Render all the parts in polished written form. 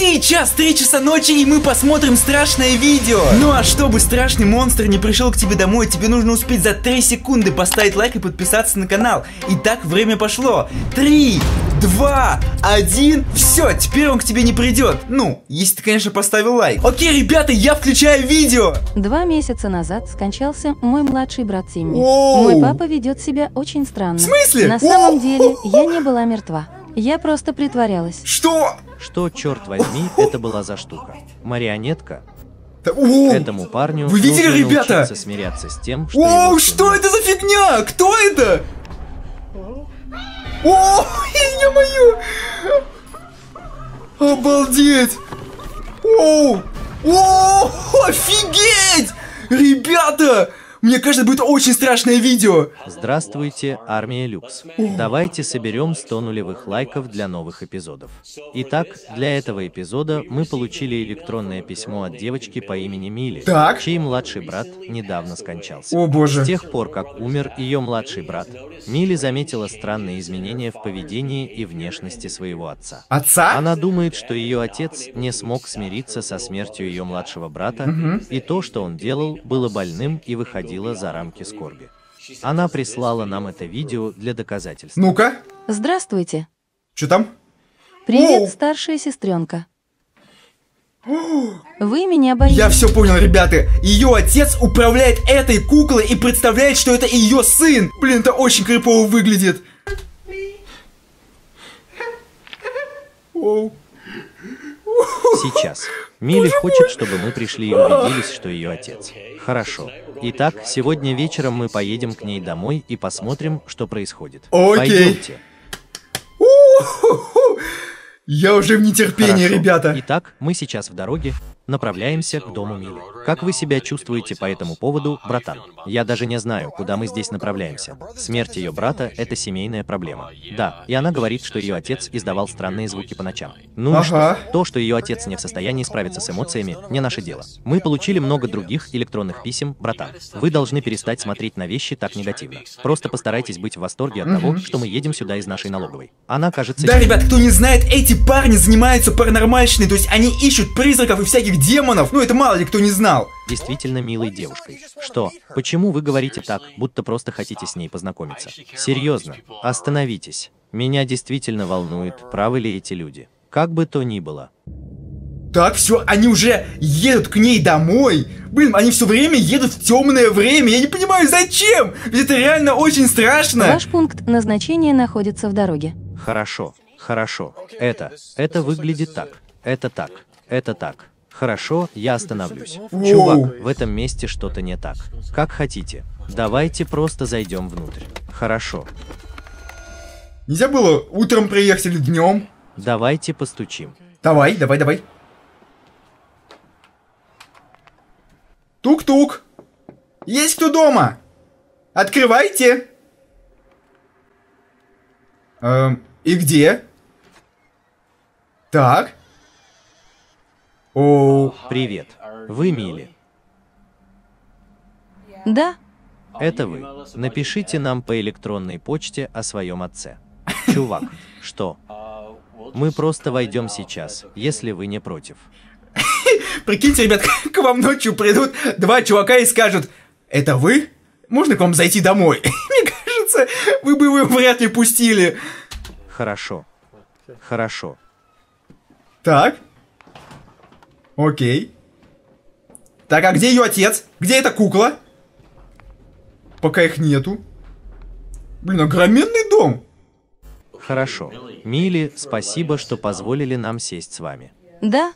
Сейчас 3 часа ночи, и мы посмотрим страшное видео. Ну а чтобы страшный монстр не пришел к тебе домой, тебе нужно успеть за 3 секунды поставить лайк и подписаться на канал. Итак, время пошло. 3, 2, 1. Все, теперь он к тебе не придет. Ну, если ты, конечно, поставил лайк. Окей, ребята, я включаю видео. 2 месяца назад скончался мой младший брат Тимми. Мой папа ведет себя очень странно. В смысле? На самом деле, я не была мертва. Я просто притворялась. Что? Что, черт возьми, это была за штука? Марионетка? О, Этому парню вы видели, нужно ребята? научиться смиряться с тем, что О, его что судьба. это за фигня? Кто это? О, ё-моё! Обалдеть! О, офигеть! Ребята! Мне кажется, будет очень страшное видео. Здравствуйте, Армия Люкс. Давайте соберем 100 нулевых лайков для новых эпизодов. Итак, для этого эпизода мы получили электронное письмо от девочки по имени Мили, Так. чей младший брат недавно скончался. О боже. С тех пор, как умер ее младший брат, Мили заметила странные изменения в поведении и внешности своего отца. Отца? Она думает, что ее отец не смог смириться со смертью ее младшего брата, и то, что он делал, было больным и выходило за рамки скорби. Она прислала нам это видео для доказательств. Ну-ка. Здравствуйте. Что там? Привет, О! старшая сестренка. Вы меня боитесь. Я все понял, ребята. Ее отец управляет этой куклой и представляет, что это ее сын. Блин, это очень крипово выглядит. Оу. Сейчас. Мили хочет, чтобы мы пришли и убедились, что ее отец. Хорошо. Итак, сегодня вечером мы поедем к ней домой и посмотрим, что происходит. Окей. Пойдемте. У-ху-ху. Я уже в нетерпении, Хорошо. ребята. Итак, мы сейчас в дороге, направляемся к дому Милы. Как вы себя чувствуете по этому поводу, братан? Я даже не знаю, куда мы здесь направляемся. Смерть ее брата – это семейная проблема. Да, и она говорит, что ее отец издавал странные звуки по ночам. Ну и Ага. что? То, что ее отец не в состоянии справиться с эмоциями, не наше дело. Мы получили много других электронных писем, братан. Вы должны перестать смотреть на вещи так негативно. Просто постарайтесь быть в восторге от того, что мы едем сюда из нашей налоговой. Она кажется... Да, ребят, кто не знает, эти парни занимаются паранормальщиной, то есть они ищут призраков и всяких демонов. Ну, это мало ли кто не знал. Действительно милой девушкой. Что? Почему вы говорите так, будто просто хотите с ней познакомиться? Серьезно, остановитесь. Меня действительно волнует, правы ли эти люди. Как бы то ни было. Так, все, они уже едут к ней домой. Блин, они все время едут в темное время. Я не понимаю, зачем? Ведь это реально очень страшно. Ваш пункт назначения находится в дороге. Хорошо, хорошо. Это выглядит так. Это так. Это так. Хорошо, я остановлюсь. Воу. Чувак, в этом месте что-то не так. Как хотите. Давайте просто зайдем внутрь. Хорошо. Нельзя было утром приехать или днем? Давайте постучим. Давай, давай, давай. Тук-тук. Есть кто дома? Открывайте. И где? Так. О, Привет. Вы Мили. Да, Это вы. Напишите нам по электронной почте о своем отце. Чувак, что? Мы просто войдем сейчас, если вы не против. прикиньте, ребят, к вам ночью придут 2 чувака и скажут: это вы? Можно к вам зайти домой? Мне кажется, вы бы его вряд ли пустили. Хорошо. Хорошо. Так. Окей. Так, а где ее отец? Где эта кукла? Пока их нету. Блин, огроменный дом. Хорошо. Мили, спасибо, что позволили нам сесть с вами. да.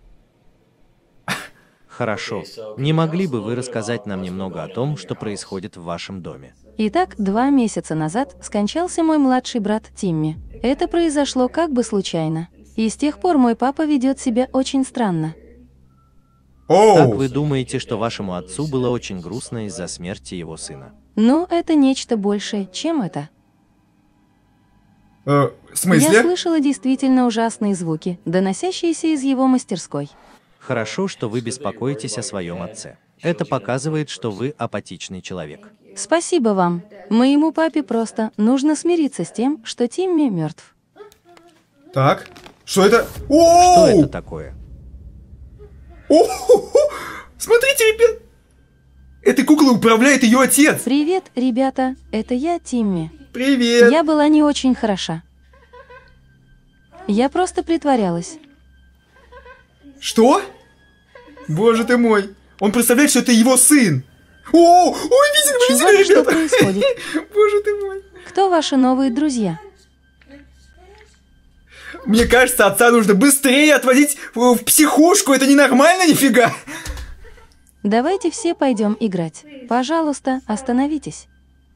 Хорошо. Не могли бы вы рассказать нам немного о том, что происходит в вашем доме? Итак, 2 месяца назад скончался мой младший брат Тимми. Это произошло как бы случайно. И с тех пор мой папа ведет себя очень странно. Так Оу. вы думаете, что вашему отцу было очень грустно из-за смерти его сына? Но это нечто большее, чем это. В Я смысле? слышала действительно ужасные звуки, доносящиеся из его мастерской. Хорошо, что вы беспокоитесь о своем отце. Это показывает, что вы апатичный человек. Спасибо вам. Моему папе просто нужно смириться с тем, что Тимми мертв. Так. Что это? Что это такое? Смотрите, ребят! Этой куклой управляет ее отец! Привет, ребята, это я, Тимми. Привет! Я была не очень хороша. Я просто притворялась. Что? Боже ты мой! Он представляет, что это его сын! Ой, видели, Чувак, что ребята? происходит? Боже ты мой! Кто ваши новые друзья? Мне кажется, отца нужно быстрее отвозить в психушку, это ненормально нифига! Давайте все пойдем играть. Пожалуйста, остановитесь.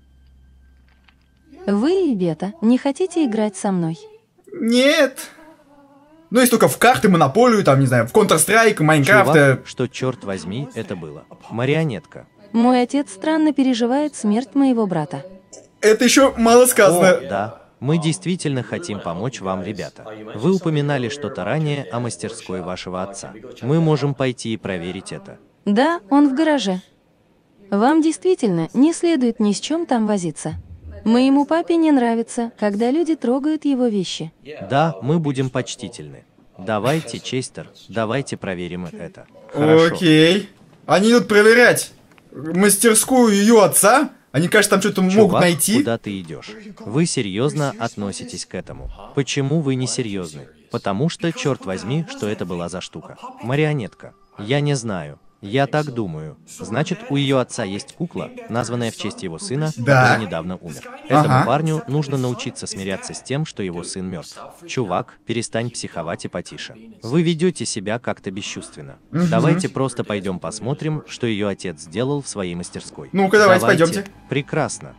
Вы, ребята, не хотите играть со мной? Нет. Ну, если только в карты, монополию, там, не знаю, в Counter-Strike, Майнкрафт. Чувак, что, черт возьми, это было? Марионетка. Мой отец странно переживает смерть моего брата. Это еще мало сказано. О, да. Мы действительно хотим помочь вам, ребята. Вы упоминали что-то ранее о мастерской вашего отца. Мы можем пойти и проверить это. Да, он в гараже. Вам действительно не следует ни с чем там возиться. Моему папе не нравится, когда люди трогают его вещи. Да, мы будем почтительны. Давайте, Честер, давайте проверим это. Хорошо. Окей. Они идут проверять мастерскую ее отца. Они, кажется, там что-то могут Чувак, найти. куда ты идешь? Вы серьезно относитесь к этому? Почему вы не серьезны? Потому что, черт возьми, что это была за штука? Марионетка. Я не знаю. Я так думаю. Значит, у ее отца есть кукла, названная в честь его сына, Да. который недавно умер. Этому парню нужно научиться смиряться с тем, что его сын мертв. Чувак, перестань психовать и потише. Вы ведете себя как-то бесчувственно. Давайте просто пойдем посмотрим, что ее отец сделал в своей мастерской. Ну-ка, давайте, пойдемте. Прекрасно.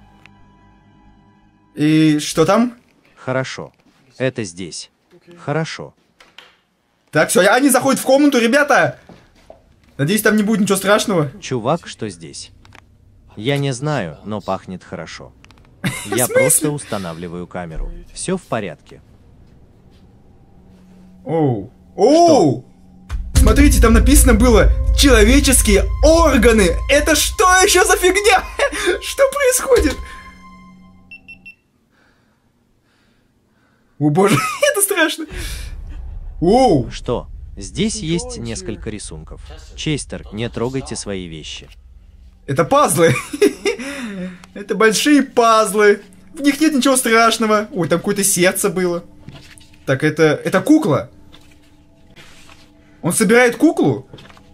И что там? Хорошо. Это здесь. Хорошо. Так, все, они заходят в комнату, ребята. Надеюсь, там не будет ничего страшного. Чувак, что здесь? Я не знаю, но пахнет хорошо. Я смысле? просто устанавливаю камеру. Все в порядке. Оу! Смотрите, там написано было «человеческие органы». Это что еще за фигня? Что происходит? О боже, это страшно. Оу! Что? Здесь есть несколько рисунков. Честер, не трогайте свои вещи. Это пазлы. Это большие пазлы. В них нет ничего страшного. Ой, там какое-то сердце было. Так, это кукла. Он собирает куклу?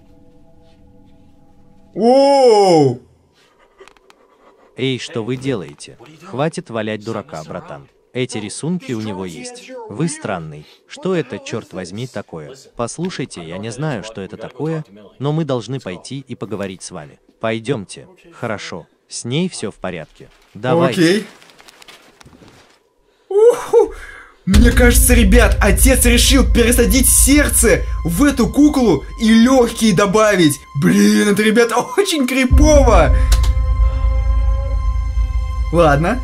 Оу! Эй, что вы делаете? Хватит валять дурака, братан. Эти рисунки у него есть. Вы странный. Что это, черт возьми, такое? Послушайте, я не знаю, что это такое, но мы должны пойти и поговорить с вами. Пойдемте. Хорошо. С ней все в порядке. Давайте. Окей. Уху. Мне кажется, ребят, отец решил пересадить сердце в эту куклу и легкие добавить. Блин, это, ребята, очень крипово. Ладно.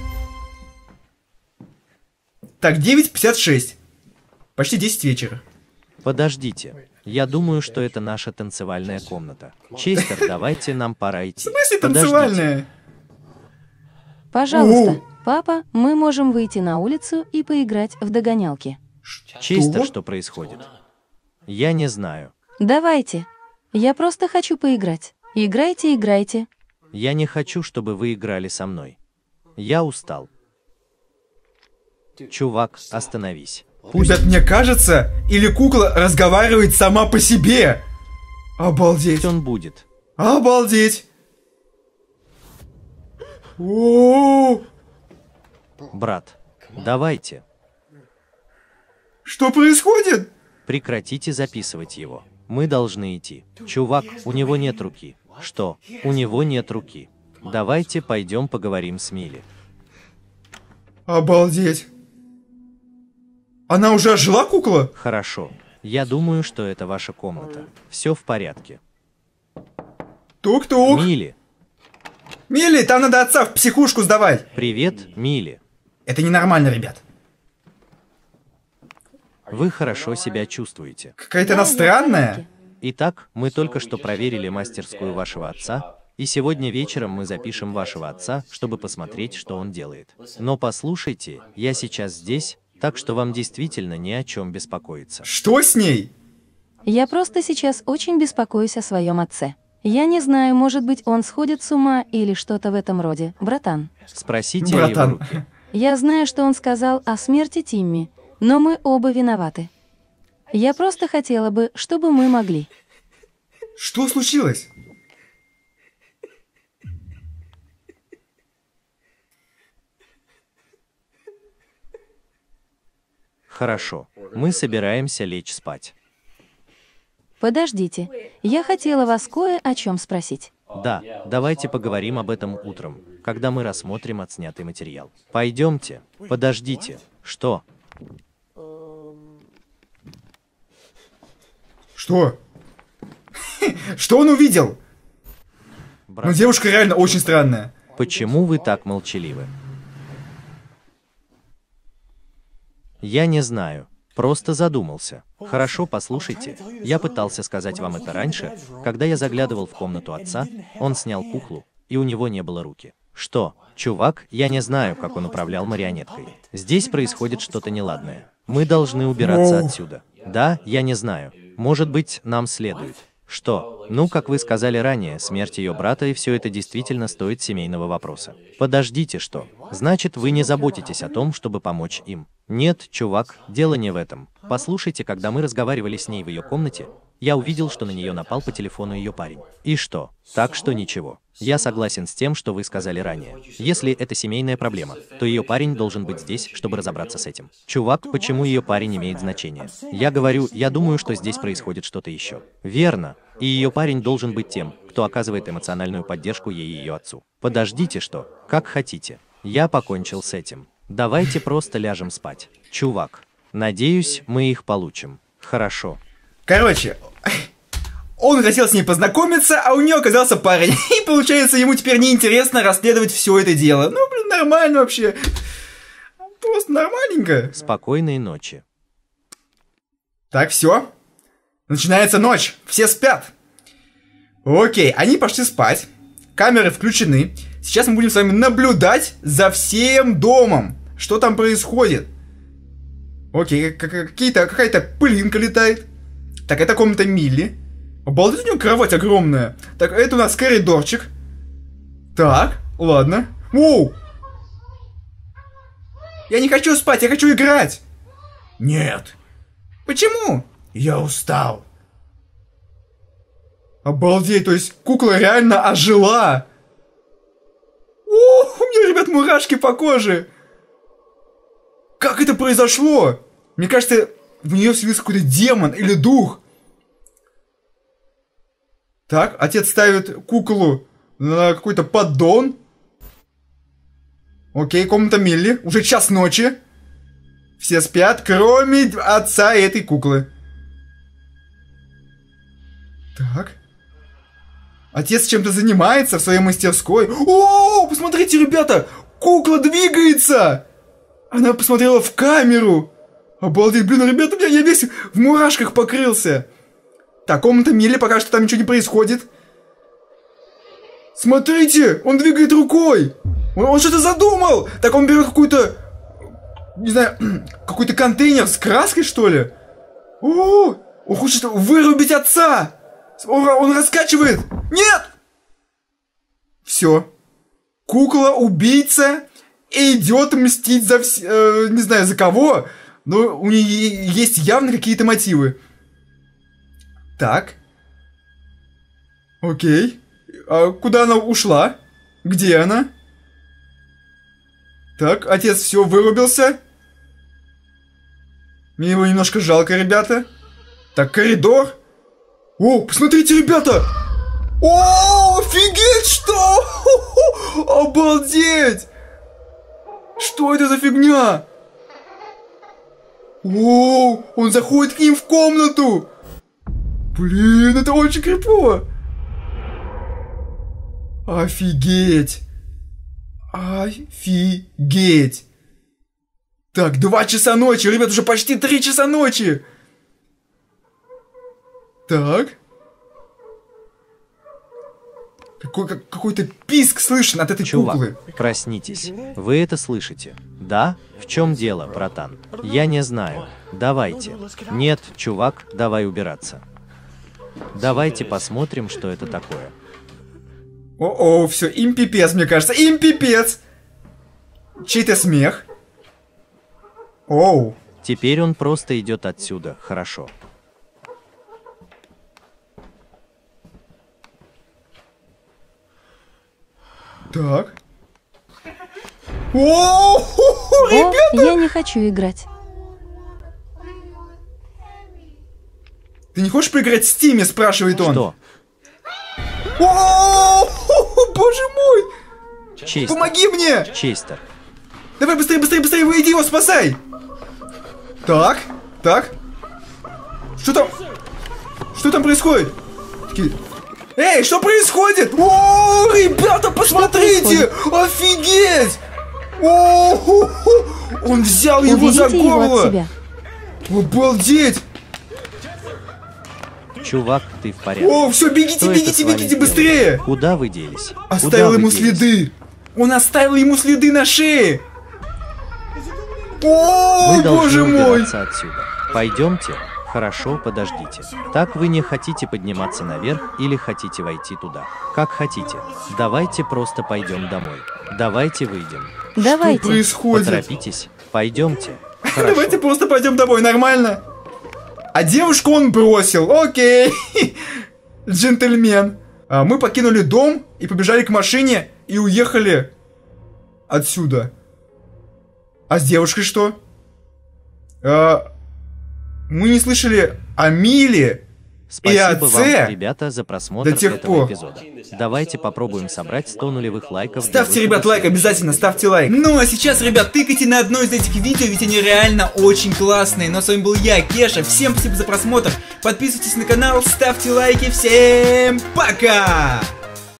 Так, 9:56. Почти 10 вечера. Подождите. Я думаю, что это наша танцевальная комната. Честер, давайте, нам пора идти. В смысле Подождите. танцевальная? Пожалуйста, папа, мы можем выйти на улицу и поиграть в догонялки. Честер, что происходит? Я не знаю. Давайте. Я просто хочу поиграть. Играйте, играйте. Я не хочу, чтобы вы играли со мной. Я устал. Чувак, остановись. Пусть... Ребят, мне кажется, или кукла разговаривает сама по себе. Обалдеть. он будет. Обалдеть. О, Брат, давайте. что происходит? Прекратите записывать его. Мы должны идти. Чувак, у него нет руки. Что? У него нет руки. Давайте пойдем поговорим с Милли. Обалдеть. Она уже ожила, кукла? Хорошо. Я думаю, что это ваша комната. Все в порядке. Тук-тук. Милли, Милли, там надо отца в психушку сдавать. привет, Милли. Это ненормально, ребят. Вы хорошо себя чувствуете. Какая-то она странная. Итак, мы только что проверили мастерскую вашего отца, и сегодня вечером мы запишем вашего отца, чтобы посмотреть, что он делает. Но послушайте, я сейчас здесь, Так что вам действительно не о чем беспокоиться. Что с ней? Я просто сейчас очень беспокоюсь о своем отце. Я не знаю, может быть, он сходит с ума или что-то в этом роде, братан. Спросите о его руке. Я знаю, что он сказал о смерти Тимми, но мы оба виноваты. Я просто хотела бы, чтобы мы могли. Что случилось? Хорошо, мы собираемся лечь спать. Подождите, я хотела вас кое о чем спросить. Да, давайте поговорим об этом утром, когда мы рассмотрим отснятый материал. Пойдемте. Подождите. Что? Что? Что он увидел? Брат, Ну, девушка реально очень странная. почему вы так молчаливы? Я не знаю. Просто задумался. Хорошо, послушайте. Я пытался сказать вам это раньше, когда я заглядывал в комнату отца, он снял куклу, и у него не было руки. Что? Чувак, я не знаю, как он управлял марионеткой. Здесь происходит что-то неладное. Мы должны убираться отсюда. Да, я не знаю. Может быть, нам следует. Что? Ну, как вы сказали ранее, смерть ее брата, и все это действительно стоит семейного вопроса. Подождите, что? Значит, вы не заботитесь о том, чтобы помочь им? Нет, чувак, дело не в этом. Послушайте, когда мы разговаривали с ней в ее комнате, я увидел, что на нее напал по телефону ее парень. И что? Так что ничего. Я согласен с тем, что вы сказали ранее. Если это семейная проблема, то ее парень должен быть здесь, чтобы разобраться с этим. Чувак, почему ее парень имеет значение? Я говорю, я думаю, что здесь происходит что-то еще. Верно. И ее парень должен быть тем, кто оказывает эмоциональную поддержку ей и ее отцу. Подождите, что? Как хотите. Я покончил с этим. Давайте просто ляжем спать. Чувак, надеюсь, мы их получим. Хорошо. Короче, он хотел с ней познакомиться, а у нее оказался парень. И получается, ему теперь неинтересно расследовать все это дело. Ну, блин, нормально вообще. Просто нормальненько. Спокойной ночи. Так, все. Начинается ночь. Все спят. Окей, они пошли спать. Камеры включены. Сейчас мы будем с вами наблюдать за всем домом. Что там происходит. Окей, какая-то пылинка летает. Так, это комната Милли. Обалдеть, у нее кровать огромная. Так, это у нас коридорчик. Так, ладно. Воу! Я не хочу спать, я хочу играть. Нет. Почему? Я устал. Обалдеть, то есть кукла реально ожила. О, у меня, ребят, мурашки по коже. Как это произошло? Мне кажется, в нее вселился какой-то демон или дух. Так, отец ставит куклу на какой-то поддон. Окей, комната Милли. Уже час ночи. Все спят, кроме отца и этой куклы. Так. Отец чем-то занимается в своей мастерской. О, посмотрите, ребята! Кукла двигается! Она посмотрела в камеру. Обалдеть, блин, ребята, я весь в мурашках покрылся. Так, комната Милли, пока что там ничего не происходит. Смотрите, он двигает рукой. Он что-то задумал. Так, он берет какую-то, не знаю, какой-то контейнер с краской, что ли. О, он хочет вырубить отца. Он раскачивает. Нет! Все. Кукла-убийца идет мстить за не знаю за кого, но у нее есть явно какие-то мотивы. Так. Окей. А куда она ушла? Где она? Так, отец все вырубился. Мне его немножко жалко, ребята. Так, коридор. О, посмотрите, ребята! О, офигеть, что? Обалдеть! Что это за фигня? О, он заходит к ним в комнату. Блин, это очень крипово. Офигеть. Офигеть. Так, 2 часа ночи, ребят, уже почти 3 часа ночи. Так. Какой-то писк слышен от этой Чувак, куклы. проснитесь. Вы это слышите? Да? В чем дело, братан? Я не знаю. Давайте. Нет, чувак, давай убираться. Давайте посмотрим, что это такое. О-о, все, им пипец, мне кажется, им пипец. Чей-то смех. Оу. Теперь он просто идет отсюда, хорошо. Так. О, ребята! Я не хочу играть. Ты не хочешь поиграть в Стиме, спрашивает он. Что? О, боже мой! Честер. Помоги мне! Честер. Давай быстрее, быстрее, быстрее, выйди его, спасай! Так, так. Что там? Что там происходит? Такие... Эй, что происходит? О, ребята, посмотрите! Офигеть! О, он взял его за Уведите его от горло! себя. Обалдеть! Чувак, ты в порядке? О, все, бегите, Что это бегите, с вами бегите сделали? быстрее! Куда вы делись? Оставил Куда вы ему делись? следы! Он оставил ему следы на шее! О, Вы должны боже мой! убираться отсюда. Пойдемте. Хорошо, подождите. Так вы не хотите подниматься наверх или хотите войти туда? Как хотите. Давайте просто пойдем домой. Давайте выйдем. Что Давайте. происходит? Поторопитесь. Пойдемте. Хорошо. Давайте просто пойдем домой, нормально. А девушку он бросил, окей. Джентльмен. Мы покинули дом и побежали к машине и уехали отсюда. А с девушкой что? Мы не слышали о Миле и Спасибо отце вам, ребята, за просмотр до тех этого пор. эпизода. Давайте попробуем собрать 100 нулевых лайков. для Ставьте, выхода ребят, лайк, следующего обязательно видео. ставьте лайк. Ну а сейчас, ребят, тыкайте на одно из этих видео, ведь они реально очень классные. Ну а с вами был я, Кеша, всем спасибо за просмотр. Подписывайтесь на канал, ставьте лайки, всем пока!